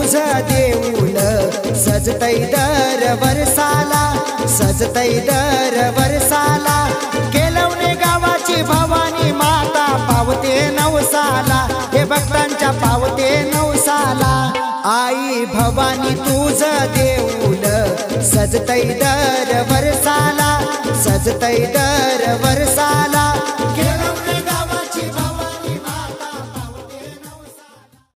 तुझं देऊळ सजतय दर वर्षाला, सजतय दर वर्षाला। केलवणे गावाची भवानी माता पावते नवसाला, हे भक्तांच्या पावते नवसाला। आई भवानी तुझं देऊळ सजतय दर वर्षाला, सजतय दर वर्षाला।